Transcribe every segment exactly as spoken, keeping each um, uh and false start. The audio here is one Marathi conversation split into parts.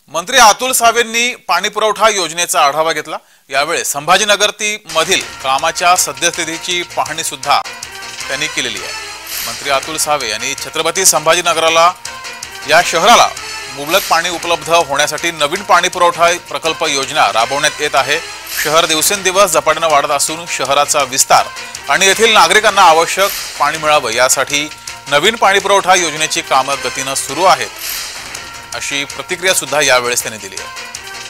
मंत्री अतुल सावेंनी पाणी पुरवठा योजनेचा आढावा घेतला। यावेळी संभाजीनगर मधील कामाच्या सद्यस्थितीची पाहणी सुद्धा त्यांनी केलेली आहे। मंत्री अतुल सावे यांनी छत्रपती संभाजीनगराला या शहराला मुबलक पाणी उपलब्ध होण्यासाठी नवीन पाणी पुरवठा प्रकल्प योजना राबवण्यात येत आहे। शहर दिवसेंदिवस झपाट्याने वाढत असून शहराचा विस्तार आणि येथील नागरिकांना आवश्यक पाणी मिळावे यासाठी नवीन पाणी पुरवठा योजनेची कामे गतीने सुरू आहेत, अशी प्रतिक्रिया सुद्धा यावेळेस त्यांनी दिली आहे।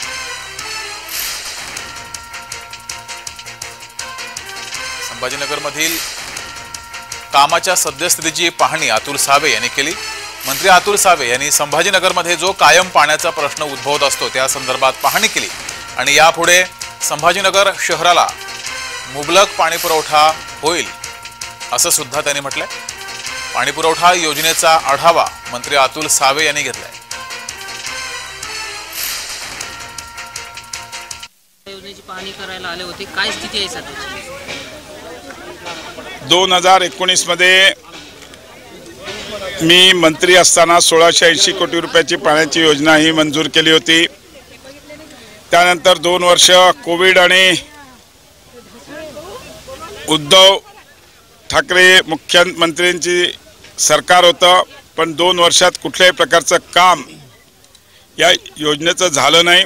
संभाजीनगर मधील कामाच्या सद्यस्थितीची पाहणी अतुल सावे यांनी केली। मंत्री अतुल सावे यांनी संभाजीनगर मध्ये जो कायम पाण्याचा प्रश्न उद्भवत असतो त्या संदर्भात पाहणी केली आणि यापुढे संभाजीनगर शहराला मुबलक पाणी पुरवठा होईल असं सुद्धा त्यांनी म्हटलंय। पाणी पुरवठा योजनेचा आढावा मंत्री अतुल सावे यांनी घेतलाय। योजनेची पाहणी करायला आले होते, काय स्थिती आहे सध्याची? दोन हजार एकोणीस मध्ये मी मंत्री असताना सोळाशे ऐंशी कोटी रुपयाची पाण्याची योजना ही मंजूर केली होती। त्यानंतर दोन वर्ष कोविड आणि उद्धव ठाकरे मुख्यमंत्र्यांची सरकार होतं, पण दोन वर्षात कुठल्याही प्रकारचं काम या योजनेचं झालं नाही।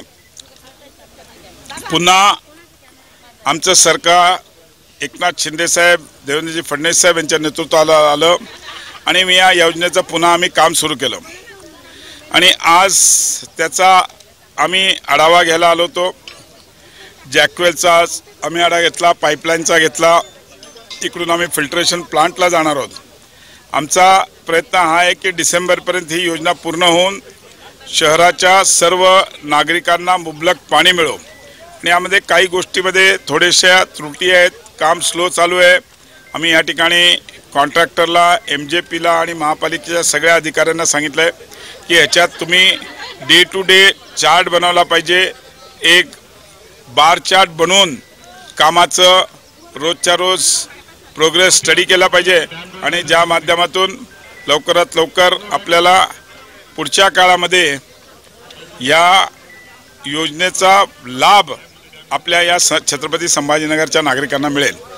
पुन्हा आमचं सरकार एकनाथ शिंदे साहेब, देवेंद्रजी फडणवीस साहेब यांच्या नेतृत्वाला आलं आणि मी या योजनेचं पुन्हा आम्ही काम सुरू केलं आणि आज त्याचा आम्ही आढावा घ्यायला आलो होतो। जॅकवेलचा आम्ही आढावा घेतला, पाईपलाईनचा घेतला, इकडून आम्ही फिल्ट्रेशन प्लांटला जाणार आहोत। आमचा प्रयत्न हा आहे की डिसेंबरपर्यंत ही योजना पूर्ण होऊन शहराच्या सर्व नागरिकांना मुबलक पाणी मिळो। आणि यामध्ये काही गोष्टीमध्ये थोड्याशा त्रुटी आहेत, काम स्लो चालू आहे। आम्ही या ठिकाणी कॉन्ट्रॅक्टरला, एम जे पीला आणि महापालिकेच्या सगळ्या अधिकाऱ्यांना सांगितलं आहे की ह्याच्यात तुम्ही डे टू डे चार्ट बनवला पाहिजे, एक बार चार्ट बनवून कामाचं रोजच्या रोज प्रोग्रेस स्टडी केला पाहिजे आणि ज्या माध्यमातून लवकरात लवकर आपल्याला पुढच्या काळामध्ये या योजनेचा लाभ आपल्या या छत्रपती संभाजीनगरच्या नागरिकांना मिळेल।